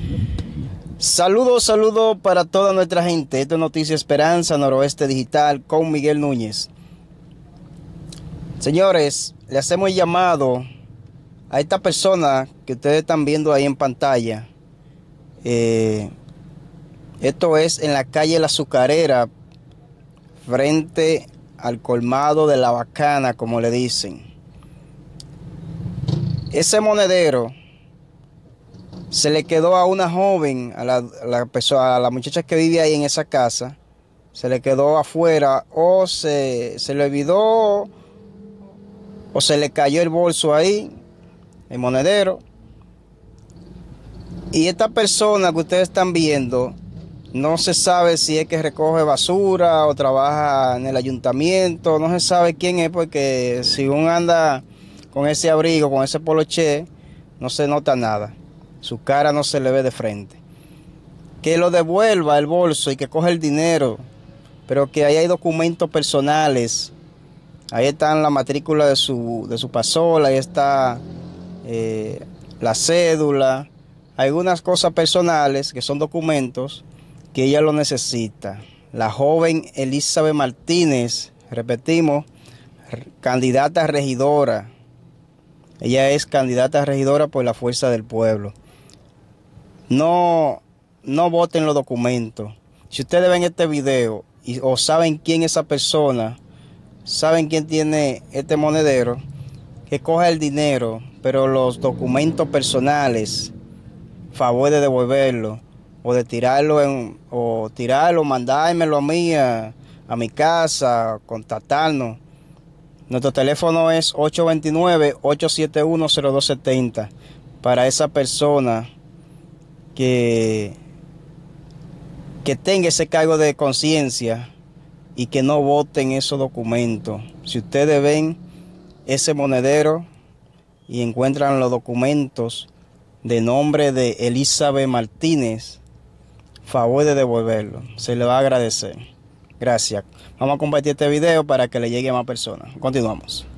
Saludos para toda nuestra gente. Esto es Noticia Esperanza, Noroeste Digital, con Miguel Núñez. Señores, le hacemos llamado a esta persona que ustedes están viendo ahí en pantalla. Esto es en la calle La Azucarera, frente al colmado de La Bacana, como le dicen. Ese monedero se le quedó a una joven, a la muchacha que vive ahí en esa casa. Se le quedó afuera, o se le olvidó, o se le cayó el bolso ahí, el monedero. Y esta persona que ustedes están viendo, no se sabe si es que recoge basura o trabaja en el ayuntamiento. No se sabe quién es, porque si uno anda con ese abrigo, con ese poloché, no se nota nada. Su cara no se le ve de frente. Que lo devuelva el bolso y que coja el dinero, pero que ahí hay documentos personales. Ahí está la matrícula de su pasola, ahí está la cédula, algunas cosas personales que son documentos que ella lo necesita. La joven Elizabeth Martínez, repetimos, candidata a regidora. Ella es candidata a regidora por la Fuerza del Pueblo. No voten los documentos. Si ustedes ven este video o saben quién es esa persona, saben quién tiene este monedero, que coja el dinero, pero los documentos personales, favor de devolverlo, o de tirarlo, mandármelo a mí, a mi casa, contactarnos. Nuestro teléfono es 829-871-0270 para esa persona que tenga ese cargo de conciencia y que no voten esos documentos. Si ustedes ven ese monedero y encuentran los documentos de nombre de Elizabeth Martínez, favor de devolverlo, se le va a agradecer. Gracias. Vamos a compartir este video para que le llegue a más personas. Continuamos.